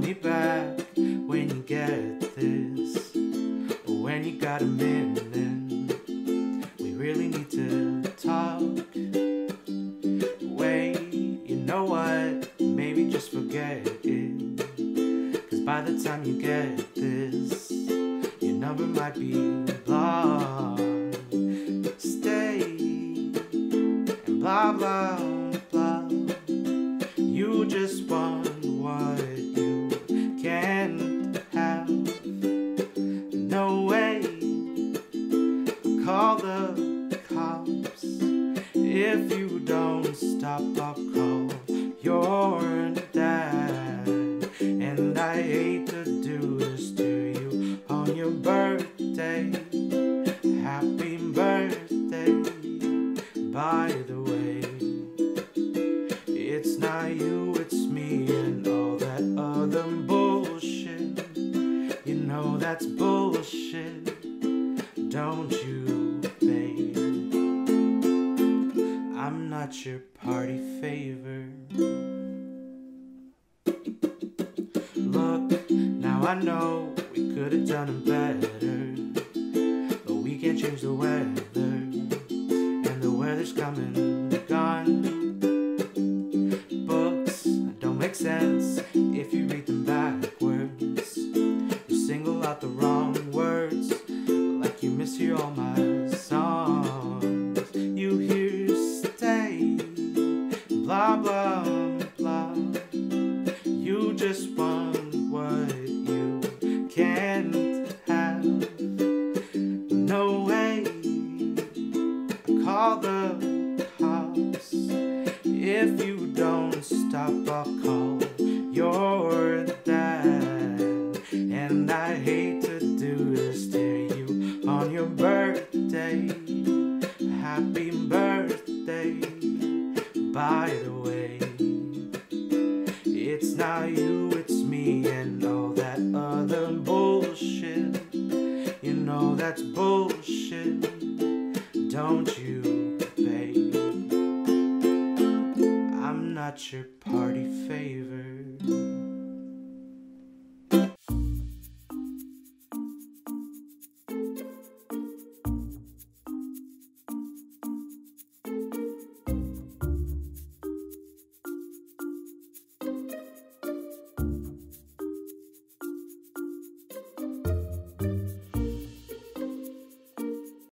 me back when you get this, or when you got a minute. We really need to talk. Wait, you know what? Maybe just forget it, 'cause by the time you get this, your number might be blocked. Stay and blah blah blah. You just want what you can't have. No way. I'll call the cops if you don't stop. I'll call your dad. And I hate to do this to you on your birthday. Happy birthday, by the way. It's not you, it's me, and all that other bullshit. You know that's bullshit, don't you, babe? I'm not your party favor. Look, now I know we could have done it better, but we can't change the weather, and the weather's coming and gone. Books don't make sense if you read them backwards. You single out the wrong words, like you mishear all my songs. You hear stay, blah blah blah. You just want what you can't have. No way. I call the cops if you don't stop. I'll call your dad. And I hate to do this to you on your birthday. Happy birthday, by the way. It's not you, it's me, and all that other bullshit. You know that's bullshit, don't you, babe? I'm not your party favor.